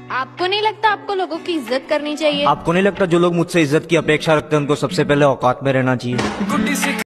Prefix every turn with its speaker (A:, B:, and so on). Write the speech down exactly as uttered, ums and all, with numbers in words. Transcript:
A: आपको नहीं लगता आपको लोगों की इज्जत करनी चाहिए?
B: आपको नहीं लगता जो लोग मुझसे इज्जत की अपेक्षा रखते हैं उनको सबसे पहले औकात में रहना चाहिए?